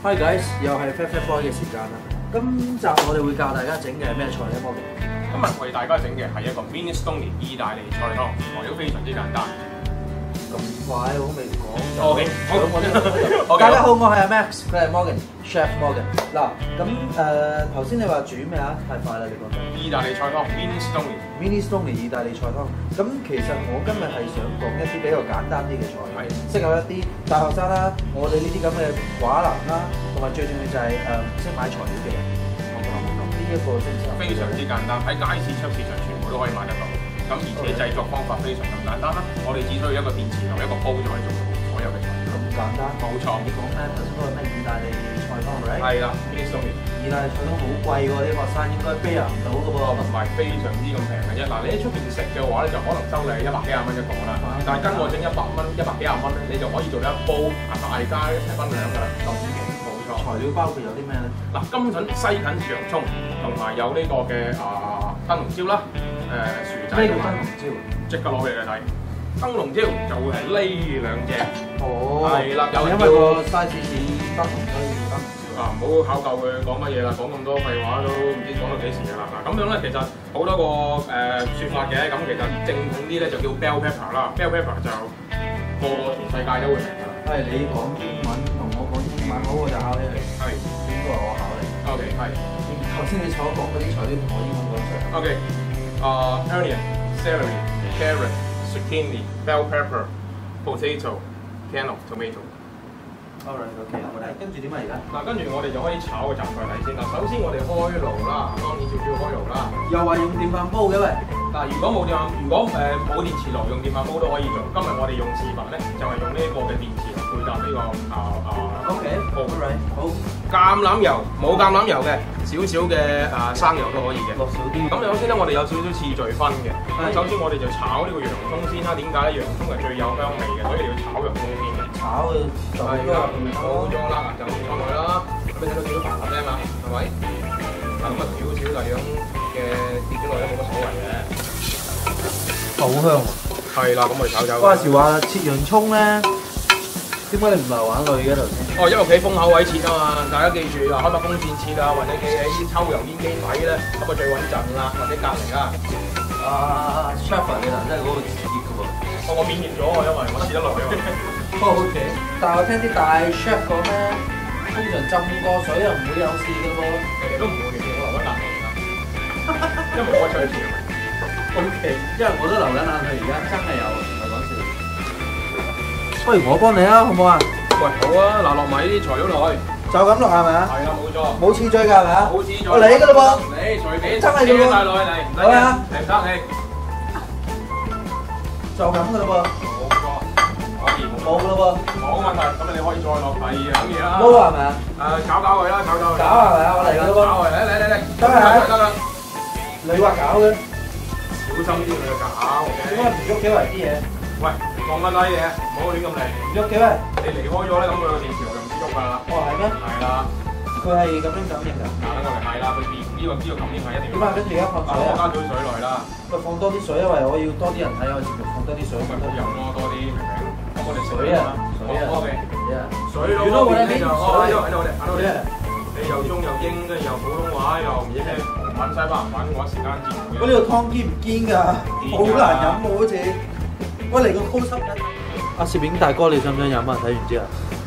Hi guys，又係 Fat Fat Boy 嘅時間啦。今集我哋會教大家整嘅係咩菜咧 ，Morgan？ 今日為大家整嘅係一個 minestrone 意大利菜湯，材料非常之簡單。 咁快好未講 OK， 好， 大家好，我係阿 Max， 佢係 Morgan，Chef Morgan。嗱，咁頭先你話煮咩啊？太快啦，你覺得？ 意大利菜湯 minestrone 意大利菜湯。咁其實我今日係想講一啲比較簡單啲嘅菜，適合一啲大學生啦，我哋呢啲咁嘅畫廊啦，同埋最重要就係識買材料嘅人。呢一個真係非常之簡單，喺街市、超市場全部都可以買得到。咁而且製作方法非常咁簡單啦，我哋只需要一個電磁爐、一個煲就可以做到所有嘅菜。 咁簡單？冇錯。你講咩？頭先嗰個咩意大利菜湯嚟？ 係啦 ，minestrone。 意大利菜湯好貴喎，啲學生應該飛唔到嘅噃。 唔係非常之咁平嘅啫。嗱，你喺出邊食嘅話咧，就可能收你100幾廿蚊一個啦。但係跟我整100蚊、100幾廿蚊咧，你就可以做一煲大家一齊分享㗎啦。咁冇錯。材料包括有啲咩咧？嗱，金筍、西芹、洋葱，同埋有呢個嘅燈籠椒啦，薯仔。 咩叫燈籠椒？ 即刻攞俾你睇。燈籠椒就會係呢兩隻。 哦。係啦， 有因為個 size 似燈籠，所以燈籠椒。 唔好考究佢講乜嘢啦，講咁多廢話都唔知講到幾時㗎啦。嗱，咁樣咧其實好多個説法嘅，咁其實正統啲咧就叫 bell pepper 啦 ，bell pepper 就個全世界都會明㗎啦。係你講英文同我講英文，好我就考你。 係應該係我考你。 OK， 係。 頭先你所講嗰啲材料同我英文講出嚟。 OK， onion、celery、carrot、zucchini、bell pepper、potato、can of tomato。 OK， 跟住點啊而家？ 嗱，跟住我哋就可以炒個雜菜底先啦。首先我哋開爐啦，當然少少開爐啦。 又話用電飯煲嘅喂。 嗱，如果冇電磁爐，用電飯煲都可以做。今日我哋用示範咧，就係用呢一個嘅電磁爐配搭呢個 OK，好。 橄欖油冇橄欖油嘅，少少嘅生油都可以嘅。 落少啲。咁首先咧，我哋有少少次序分嘅。首先我哋就炒呢個洋葱先啦。點解咧？洋葱係最有香味嘅，所以你要炒洋葱先嘅。炒嘅就係啦，冇咗啦，就放落去啦。咁你睇到少少白色嘛，係咪？咁啊少少就咁嘅跌咗落去冇乜所謂嘅。 好香喎！ 係啦，咁我哋炒。 嗰陣時話切洋葱咧，點解你唔流眼淚嘅頭先？ 因為屋企風口位切啊嘛，大家記住啊，開麥風扇切啊，或者企喺啲抽油煙機底咧，咁啊最穩陣啦，或者隔離啦。 Chef 你嗱真係嗰個熱嘅喎。 我免疫咗啊，因為我切得耐咗。 OK， 但係我聽啲大 chef 講咧，通常浸過水又唔會有事嘅喎。 其實都唔會嘅，我流緊冷氣啦，因為我出去切。 OK， 因為我都流緊冷氣，而家真係有，唔係講笑。不如我幫你啊，好唔好啊？ 喂，好啊，嗱落埋呢啲材料落去， 就咁落係咪啊？係啦，冇錯。冇次序㗎係咪啊？ 冇次序。 我嚟㗎啦噃。 你隨便。 真係㗎喎。 帶落去嚟，唔使啊，嚟得你。 就咁㗎啦噃。 冇錯，可以。 冇㗎啦噃。 冇問題，咁你可以再落第二樣嘢啦。 撈係咪啊？ 搞佢啦，搞佢。 搞係咪啊？我嚟㗎啦噃。搞佢，嚟。得啦。你話搞嘅？ 小心啲去搞。 點解唔喐幾圍啲嘢？ 喂，放低嘢，唔好亂咁嚟。 唔喐嘅咩？ 你離開咗咧，咁佢個電磁爐就唔知喐㗎啦。 哦，係咩？係啦。佢係咁樣感應㗎。等我嚟係啦，佢呢個感應係一定要。點啊？跟住而家放水啊！ 加咗水落去啦。 喂，放多啲水，因為我要多啲人睇我節目，放多啲水。 咪冇油咯，多啲明唔明？咁我哋水啊！ OK。水咯， 嗰邊就喺度咧。你又中又英，跟住又普通話，又唔知咩韓文、西班牙文，我一時間接唔到。 我呢個湯堅唔堅㗎？好難飲喎，好似。喂，嚟個 close up 阿攝影大哥，你想唔想飲啊？睇完之後，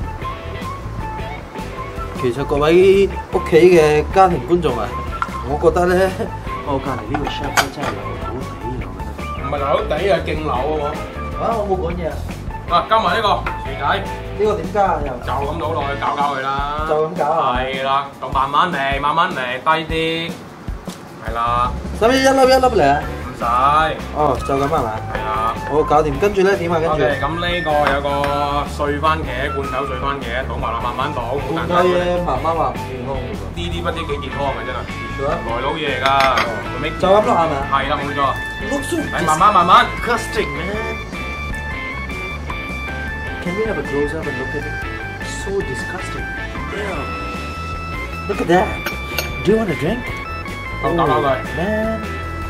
其實各位屋企嘅家庭觀眾啊，我覺得咧，我隔離呢個 chef 咧真係流好地㗎，我覺得。 唔係流好地啊，勁流喎！ 我冇講嘢啊！ 加埋呢個薯仔， 呢個點加啊？又就咁倒落去搞佢啦。 就咁搞啊？係啦，咁慢慢嚟，低啲。係啦。 使唔使一粒嚟啊？ 唔使。 哦，就咁係咪？係啊。好，搞掂。跟住咧點啊？跟住。咁呢個有個碎番茄，罐頭碎番茄，倒埋啦，慢慢倒。 罐頭嘢媽媽話唔健康㗎喎。 呢啲不知幾健康嘅真係。來佬嘢嚟㗎。 就咁咯係咪？ 係啦，冇錯。 係慢慢。 Disgusting man. Can we have a close up and look at it? So disgusting. Damn. Look at that. Do you want a drink? 搞佢。 Man.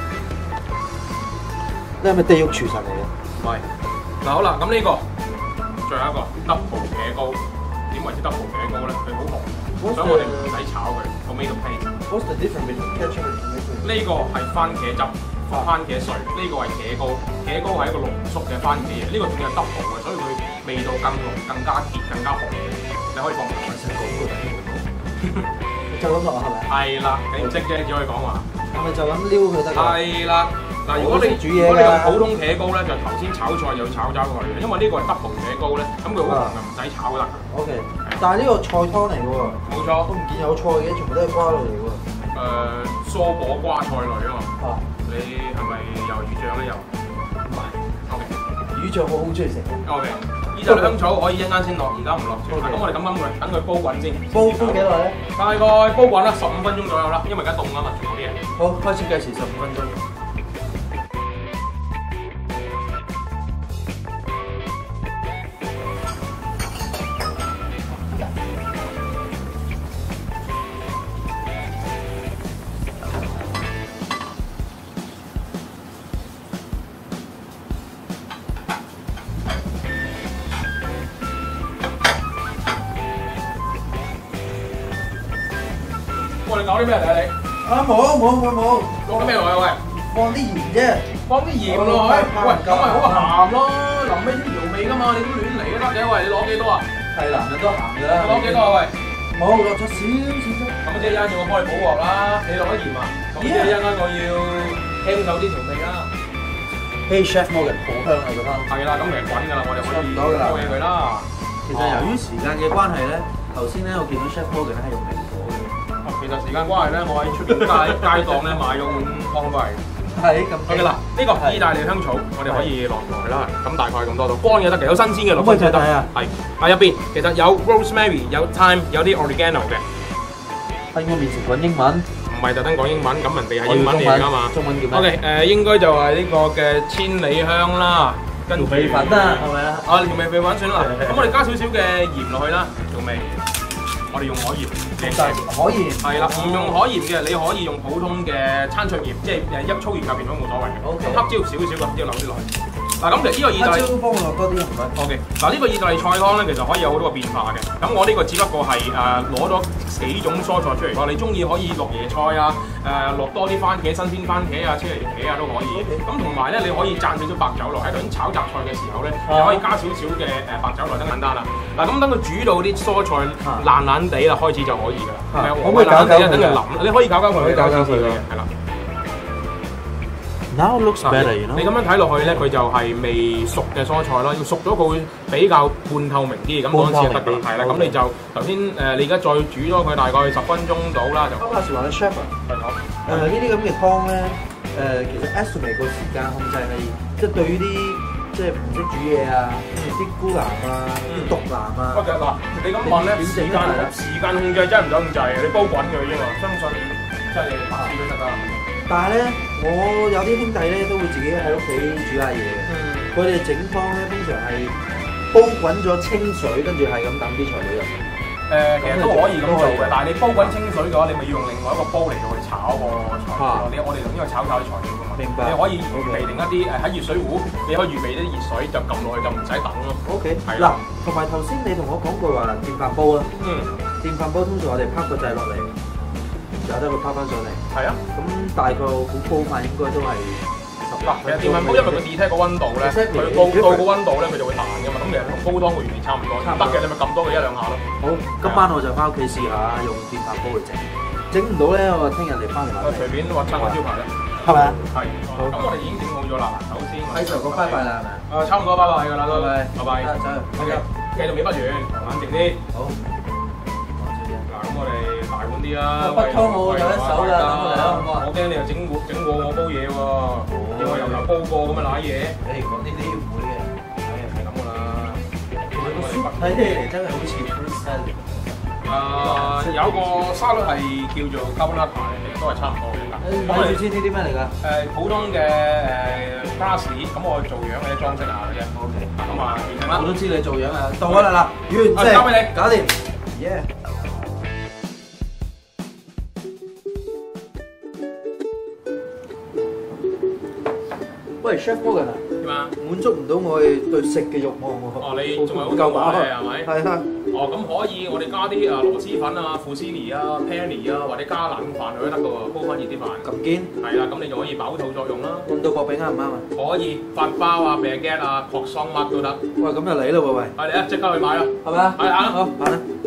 你係咪地獄廚神嚟嘅？ 唔係。嗱好啦，咁呢個最後一個 double 茄膏，點點為之 double 茄膏咧？佢好紅，所以我哋唔使炒佢 tomato paste。 What's the difference between ketchup and tomato？ 呢個係番茄汁、番茄碎，呢個係茄膏。茄膏係一個濃縮嘅番茄嘢，呢個仲係 double 嘅，所以佢味道更濃、更加結、更加紅。你可以放埋食講嘅， 就咁落係咪？ 係啦，你唔識啫，只可以講話。 係咪就咁撩佢得㗎？ 係啦。嗱，如果你用普通茄膏咧，就頭先炒菜又要炒走佢嘅，因為呢個係 double 茄膏咧，咁佢好紅就唔使炒得㗎。 OK，但係呢個菜湯嚟嘅喎。 冇錯， 都唔見有菜嘅，全部都係瓜類嚟嘅喎。 蔬果瓜菜類啊嘛。 啊， 你係咪又魚醬咧又？ 唔係。 OK。 魚醬我好中意食。 OK。意大利香草可以一陣先落，而家唔落住。咁我哋咁等佢煲滾先。 煲幾耐咧？ 大概煲滾啦15分鐘左右啦，因為而家凍啊嘛，全部啲嘢。 好，開始計時15分鐘。 我哋搞啲咩嚟啊你？ 啊冇， 落啲咩落去喂？ 放啲鹽啫， 放啲鹽落去。喂，咁咪好鹹咯，臨尾先調味㗎嘛，你都亂嚟都得嘅。喂，你攞幾多啊？ 係男人都鹹㗎啦。 攞幾多啊？喂， 冇落咗少少啫。 咁即係一陣要我幫你補鑊啦。你落咗鹽啊？咁即係一陣間我要輕手啲調味啦。 Hey Chef Morgan，好香啊個湯。 係啦，咁其實滾㗎啦，我哋可以唔到㗎啦煲起佢啦。 其實由於時間嘅關係咧，頭先咧我見到 Chef Morgan 咧係用微火嘅。 其實時間關係咧，我喺出邊街檔咧買咗碗湯翻嚟。 係咁。 OK 啦，呢個意大利香草我哋可以落落去啦。咁大概咁多度，乾嘅得嘅，有新鮮嘅落去就得。係入邊其實有 rosemary、有 thyme、有啲 oregano 嘅。 喺我面前講英文。 唔係特登講英文，咁人哋係英文嚟㗎嘛。 中文叫咩 ？OK， 應該就係呢個嘅千里香啦。跟調味粉啊，係咪啊？ 啊，調味粉算啦。咁我哋加少少嘅鹽落去啦，調味。我哋用海鹽， 海鹽係啦，唔用海鹽嘅，你可以用普通嘅餐桌鹽，即係一粗鹽入邊都冇所謂嘅。咁黑椒少少嘅，黑椒留啲落去。嗱，咁其實呢個意大利， 黑椒幫我落多啲唔該。 OK，嗱呢個意大利菜湯咧，其實可以有好多個變化嘅。咁我呢個只不過係攞咗幾種蔬菜出嚟咯。你中意可以落椰菜啊，落多啲番茄、新鮮番茄啊、車厘茄啊都可以。咁同埋咧，你可以蘸少少白酒落喺度炒雜菜嘅時候咧，你可以加少少嘅白酒落，得簡單啦。嗱，咁等佢煮到啲蔬菜爛爛地啦，開始就可以㗎啦。 可唔可以搞搞佢？ 等佢腍，你可以搞搞佢，搞搞佢嘅，係啦。 Now looks better， 你咁樣睇落去咧，佢就係未熟嘅蔬菜咯，要熟咗佢會比較半透明啲，咁嗰陣時就得㗎啦。係啦，咁你就頭先你而家再煮咗佢大概10分鐘到啦，就。 話時話咧 ，chef 啊，呢啲咁嘅湯咧，其實 estimate 個時間控制係，即係對於啲即係唔識煮嘢啊，啲孤男啊、啲毒男啊。 嗱，你咁問咧，時間控制真係唔使控制嘅，你煲滾佢啫嘛，相信真係白紙都得㗎。 但係咧，我有啲兄弟咧都會自己喺屋企煮下嘢嘅。佢哋整湯咧，通常係煲滾咗清水，跟住係咁抌啲材料入。 其實都可以咁做嘅，但係你煲滾清水嘅話，你咪要用另外一個煲嚟到去炒個材料。我哋頭先去炒啲材料㗎嘛。 明白。 你可以預備定一啲喺熱水壺，你可以預備啲熱水就撳落去就唔使等咯。 OK。嗱，同埋頭先你同我講過話電飯煲啊。電飯煲通常我哋拍個掣落嚟。有得佢拋翻上嚟，係啊，咁大概好高飯應該都係10分。 其實電飯煲因為佢 detect 個溫度咧，佢到個溫度咧佢就會彈㗎嘛，咁其實同煲湯個原理差唔多。得嘅你咪撳多佢1-2下咯。好， 今晚我就翻屋企試下用電飯煲去整，整唔到咧我聽日嚟翻嚟買。 隨便畫親個招牌咧， 係咪啊？係。好，咁我哋已經整好咗啦。首先喺上個拜拜啦，係咪？ 差唔多拜拜㗎啦，都。拜拜。 走。OK， 繼續未不完，冷靜啲。好。嗱，咁我哋大碗啲啦。 北湯我有一手㗎， 我驚你又整過我煲嘢喎，要我由頭煲過咁啊瀨嘢。 講呢啲唔會嘅， 係咁㗎啦。 睇起嚟真係好似 fruit salad。 有個沙律係叫做 carbonara 嘅，都係差唔多嘅。 咁你知呢啲咩嚟㗎？ 普通嘅parsley，咁我做樣嘅啫，裝飾下嘅啫。OK。咁啊，完成啦。 我都知你做樣啊，到㗎啦，完成。交俾你，搞掂。耶！喂 ，Chef Morgan 啊， 點啊？ 滿足唔到我哋對食嘅慾望喎。 哦，你仲係好夠飽嘅係咪？ 係啊。 哦， 哦，咁可以，我哋加啲螺絲粉啊、富士尼啊、penny 啊，或者加冷飯佢都得㗎喎，煲翻熱啲飯。 咁堅？ 係啦，咁你就可以飽肚作用啦。 半島薄餅啱唔啱啊？ 可以，法包啊、baguette 啊、croissant乜都得。 喂，咁就嚟咯喎喂！ 係嚟啊，即刻去買啦， 係咪啊？ 係行啦。 好，行啦。